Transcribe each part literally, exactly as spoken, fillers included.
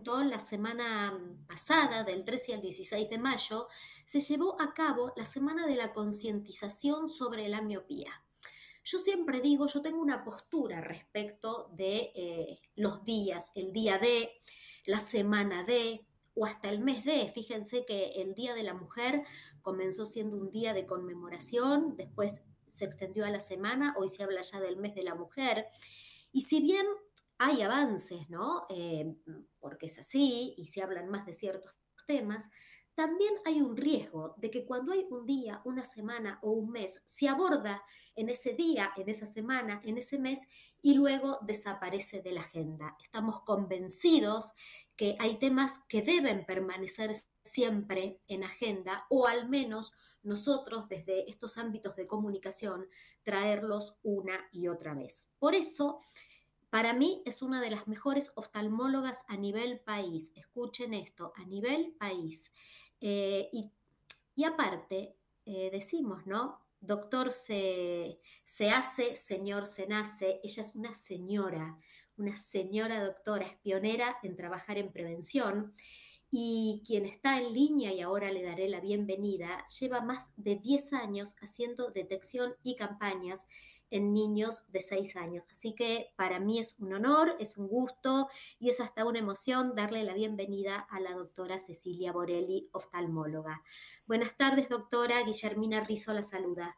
cuento, la semana pasada, del trece al dieciséis de mayo, se llevó a cabo la Semana de la Concientización sobre la Miopía. Yo siempre digo, yo tengo una postura respecto de eh, los días, el día de, la semana de, o hasta el mes de. Fíjense que el Día de la Mujer comenzó siendo un día de conmemoración, después se extendió a la semana, hoy se habla ya del mes de la mujer. Y si bien hay avances, ¿no? Eh, porque es así y se hablan más de ciertos temas, también hay un riesgo de que cuando hay un día, una semana o un mes, se aborda en ese día, en esa semana, en ese mes y luego desaparece de la agenda. Estamos convencidos que hay temas que deben permanecer siempre en agenda o al menos nosotros desde estos ámbitos de comunicación traerlos una y otra vez. Por eso, para mí es una de las mejores oftalmólogas a nivel país. Escuchen esto, a nivel país. Eh, y, y, aparte, eh, decimos, ¿no? Doctor se, se hace, señor se nace. Ella es una señora, una señora doctora, es pionera en trabajar en prevención. Y quien está en línea, y ahora le daré la bienvenida, lleva más de diez años haciendo detección y campañas en niños de seis años. Así que para mí es un honor, es un gusto y es hasta una emoción darle la bienvenida a la doctora Cecilia Borelli, oftalmóloga. Buenas tardes, doctora. Guillermina Rizzo la saluda.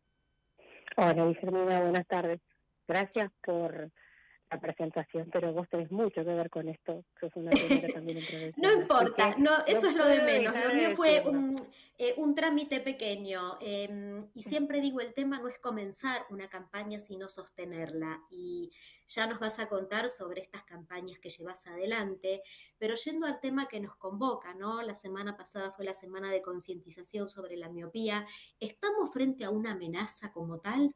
Hola, Guillermina, buenas tardes. Gracias por la presentación, pero vos tenés mucho que ver con esto. Sos una pionera también en No prevención, así importa, que no, eso no es lo de puedo menos. dejar Lo de mío fue decirlo. un, eh, un trámite pequeño. Eh, y siempre digo, el tema no es comenzar una campaña, sino sostenerla. Y ya nos vas a contar sobre estas campañas que llevas adelante. Pero yendo al tema que nos convoca, ¿no? La semana pasada fue la semana de concientización sobre la miopía. ¿Estamos frente a una amenaza como tal?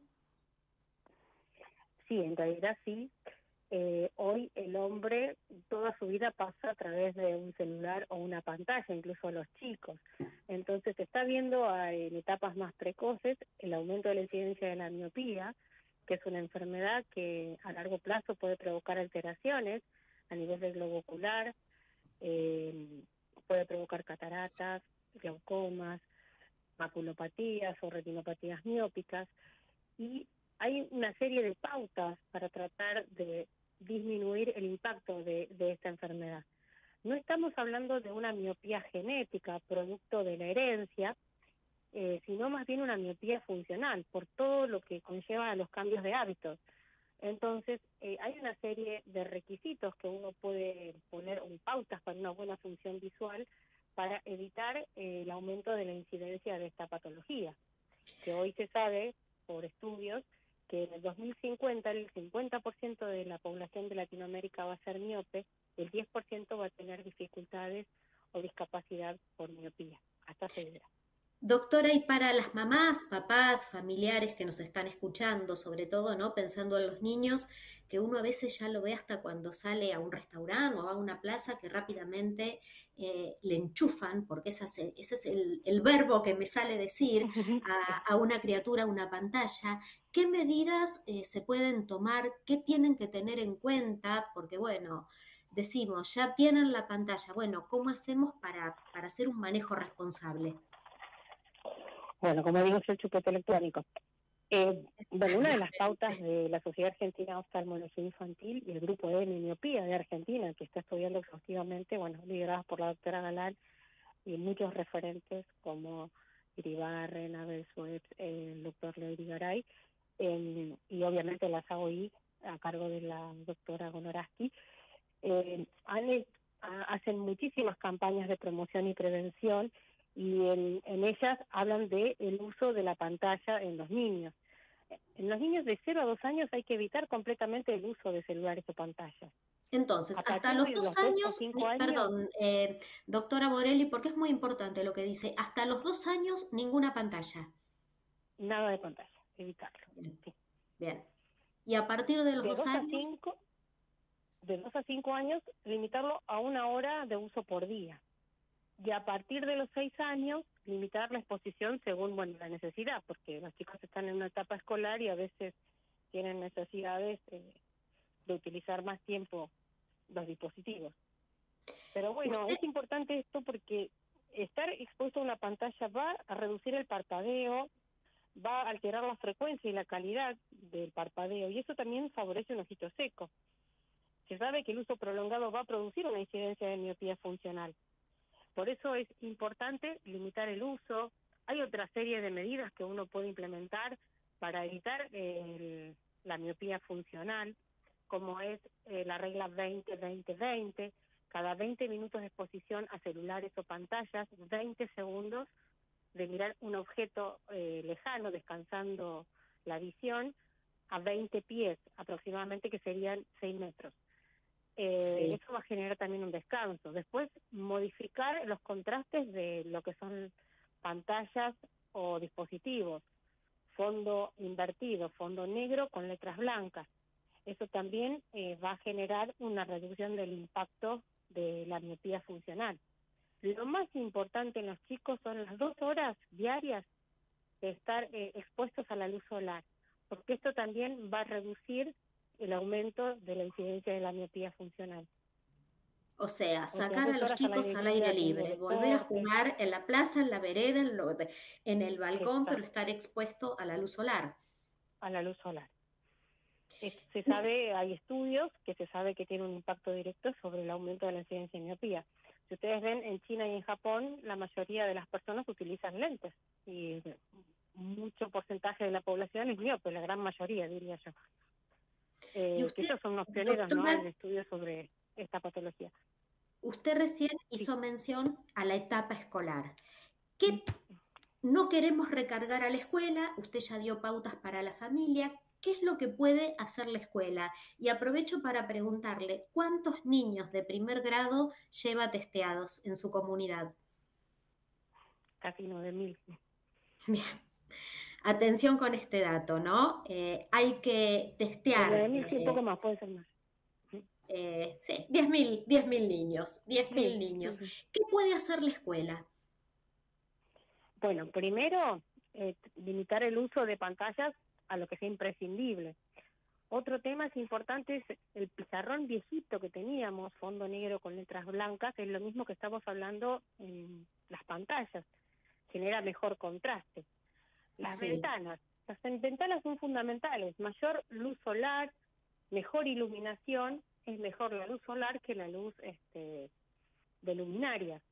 Sí, en realidad sí. Eh, hoy el hombre toda su vida pasa a través de un celular o una pantalla, incluso los chicos. Entonces se está viendo a, en etapas más precoces el aumento de la incidencia de la miopía, que es una enfermedad que a largo plazo puede provocar alteraciones a nivel del globo ocular, eh, puede provocar cataratas, glaucomas, maculopatías o retinopatías miópicas, y hay una serie de pautas para tratar de disminuir el impacto de, de esta enfermedad. No estamos hablando de una miopía genética, producto de la herencia, eh, sino más bien una miopía funcional, por todo lo que conlleva a los cambios de hábitos. Entonces, eh, hay una serie de requisitos que uno puede poner, o pautas para una buena función visual, para evitar eh, el aumento de la incidencia de esta patología, que hoy se sabe por estudios que en el dos mil cincuenta el cincuenta por ciento de la población de Latinoamérica va a ser miope, el diez por ciento va a tener dificultades o discapacidad por miopía, hasta ceguera. Doctora, y para las mamás, papás, familiares que nos están escuchando, sobre todo, ¿no? Pensando en los niños, que uno a veces ya lo ve hasta cuando sale a un restaurante o a una plaza, que rápidamente eh, le enchufan, porque ese es, ese es el, el verbo que me sale decir, a, a una criatura, una pantalla. ¿Qué medidas eh, se pueden tomar? ¿Qué tienen que tener en cuenta? Porque, bueno, decimos, ya tienen la pantalla, bueno, ¿cómo hacemos para, para hacer un manejo responsable? Bueno, como digo, soy chupete electrónico. Eh, bueno, una de las pautas de la Sociedad Argentina de Oftalmología Infantil y el Grupo de Miopía de Argentina, que está estudiando exhaustivamente, bueno, lideradas por la doctora Galán y muchos referentes como Iribarren, Abel Suez, el doctor Leury Garay, eh, y obviamente las A O I a cargo de la doctora Gonoraski, eh, han, hacen muchísimas campañas de promoción y prevención, y en, en ellas hablan de el uso de la pantalla en los niños. En los niños de cero a dos años hay que evitar completamente el uso de celulares o pantallas. Entonces, A hasta partir los de dos los dos o años, cinco años, perdón, eh, doctora Borelli, porque es muy importante lo que dice, hasta los dos años ninguna pantalla. nada de pantalla, evitarlo. Bien, Sí. bien. Y a partir de los De dos dos a años, cinco, de dos a cinco años, limitarlo a una hora de uso por día. Y a partir de los seis años, limitar la exposición según, bueno, la necesidad, porque los chicos están en una etapa escolar y a veces tienen necesidades eh, de utilizar más tiempo los dispositivos. Pero bueno, Usted, es importante esto porque estar expuesto a una pantalla va a reducir el parpadeo, va a alterar la frecuencia y la calidad del parpadeo, y eso también favorece un ojito seco. Se sabe que el uso prolongado va a producir una incidencia de miopía funcional. Por eso es importante limitar el uso. Hay otra serie de medidas que uno puede implementar para evitar el- la miopía funcional, como es eh, la regla veinte veinte veinte. Cada veinte minutos de exposición a celulares o pantallas, veinte segundos de mirar un objeto eh, lejano, descansando la visión, a veinte pies aproximadamente, que serían seis metros. Eh, sí, eso va a generar también un descanso. Después, modificar los contrastes de lo que son pantallas o dispositivos, fondo invertido, fondo negro con letras blancas. Eso también eh, va a generar una reducción del impacto de la miopía funcional. Lo más importante en los chicos son las dos horas diarias de estar eh, expuestos a la luz solar, porque esto también va a reducir el aumento de la incidencia de la miopía funcional. o sea, O sea, sacar a dos los horas al chicos aire al libre aire haciendo libre, volver a deporte. jugar en la plaza, en la vereda, en, lo de- en el balcón, pero Exacto, estar expuesto a la luz solar. a la luz solar. Es- se sabe, hay estudios que se sabe que tiene un impacto directo sobre el aumento de la incidencia de miopía. Si ustedes ven, en China y en Japón, la mayoría de las personas utilizan lentes, y mucho porcentaje de la población es miope, la gran mayoría, diría yo. Y Eh, que usted, ellos son unos pioneros, ¿no?, doctora, en estudios sobre esta patología. usted recién Sí. hizo mención a la etapa escolar. Mm. ¿Qué no queremos recargar a la escuela? Usted ya dio pautas para la familia. ¿Qué es lo que puede hacer la escuela? Y aprovecho para preguntarle, ¿cuántos niños de primer grado lleva testeados en su comunidad? Casi nueve mil. Bien, atención con este dato, ¿no? Eh, hay que O nueve testear, mil, sí, un poco eh, más, puede ser más. Sí, eh, sí, diez mil, diez mil niños, diez sí, mil niños. sí. ¿Qué puede hacer la escuela? Bueno, primero, eh, limitar el uso de pantallas a lo que sea imprescindible. Otro tema es importante es el pizarrón viejito que teníamos, fondo negro con letras blancas, es lo mismo que estamos hablando en las pantallas, genera mejor contraste. Las Sí. ventanas, las ventanas son fundamentales, mayor luz solar, mejor iluminación, es mejor la luz solar que la luz este, de luminaria.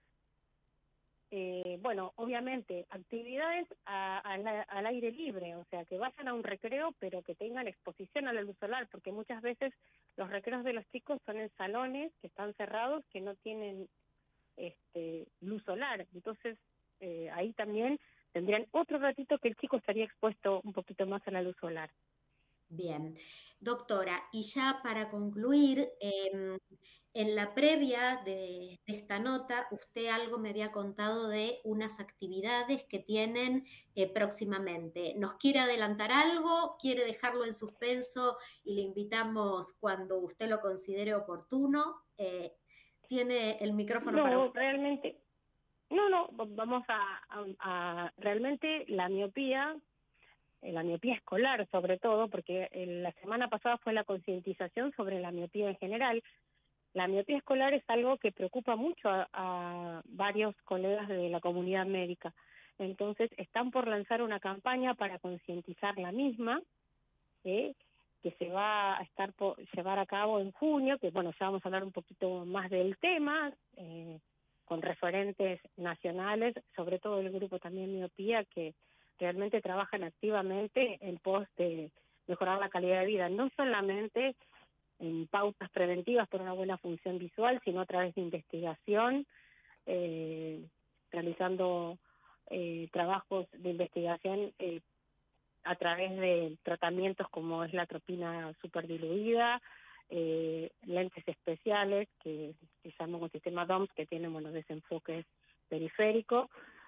Eh, bueno, obviamente, actividades a- a la- al aire libre, o sea, que vayan a un recreo, pero que tengan exposición a la luz solar, porque muchas veces los recreos de los chicos son en salones que están cerrados, que no tienen este, luz solar. Entonces, eh, ahí también tendrían otro ratito que el chico estaría expuesto un poquito más a la luz solar. Bien, doctora, y ya para concluir, em, en la previa de, de esta nota, usted algo me había contado de unas actividades que tienen eh, próximamente. ¿Nos quiere adelantar algo? ¿Quiere dejarlo en suspenso y le invitamos cuando usted lo considere oportuno? Eh, tiene el micrófono para No, usted. realmente, no, no, va- vamos a, a, a- realmente la miopía, eh, la miopía escolar sobre todo, porque eh, la semana pasada fue la concientización sobre la miopía en general. La miopía escolar es algo que preocupa mucho a, a varios colegas de la comunidad médica. Entonces, están por lanzar una campaña para concientizar la misma, ¿eh? Que se va a estar por llevar a cabo en junio, que bueno, ya vamos a hablar un poquito más del tema, eh, con referentes nacionales, sobre todo el grupo también Miopía, que realmente trabajan activamente en pos de mejorar la calidad de vida, no solamente en pautas preventivas por una buena función visual, sino a través de investigación, eh, realizando eh, trabajos de investigación eh, a través de tratamientos como es la atropina superdiluida, eh, lentes especiales que, que llamamos sistema D O M S, que tienen buenos desenfoques periféricos,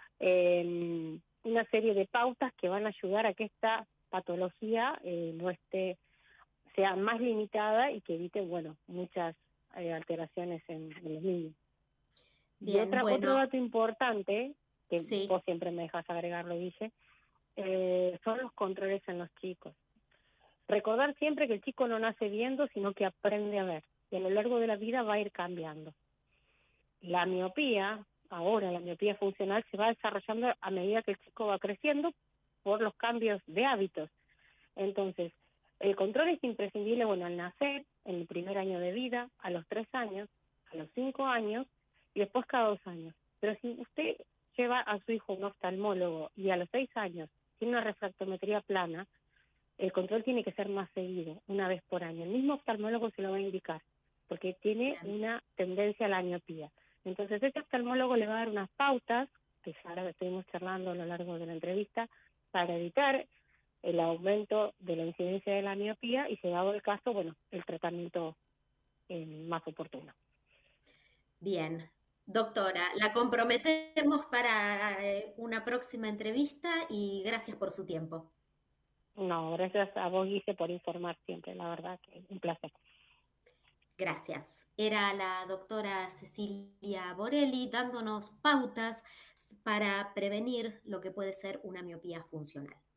eh, una serie de pautas que van a ayudar a que esta patología eh, no esté sea más limitada y que evite, bueno, muchas eh, alteraciones en, en los niños. Y Bien, otra otro bueno, dato importante, que sí. vos siempre me dejas agregarlo, dice, eh, son los controles en los chicos. Recordar siempre que el chico no nace viendo, sino que aprende a ver, y a lo largo de la vida va a ir cambiando. La miopía, ahora la miopía funcional, se va desarrollando a medida que el chico va creciendo por los cambios de hábitos. Entonces, el control es imprescindible, bueno, al nacer, en el primer año de vida, a los tres años, a los cinco años y después cada dos años. Pero si usted lleva a su hijo a un oftalmólogo y a los seis años tiene una refractometría plana, el control tiene que ser más seguido, una vez por año. El mismo oftalmólogo se lo va a indicar, porque tiene Bien. una tendencia a la miopía. Entonces, ese oftalmólogo le va a dar unas pautas, que ya ahora estuvimos charlando a lo largo de la entrevista, para evitar el aumento de la incidencia de la miopía y, si dado el caso, bueno, el tratamiento eh, más oportuno. Bien. Doctora, la comprometemos para eh, una próxima entrevista y gracias por su tiempo. No, gracias a vos, Guise, por informar siempre, la verdad que un placer. Gracias. Era la doctora Cecilia Borelli dándonos pautas para prevenir lo que puede ser una miopía funcional.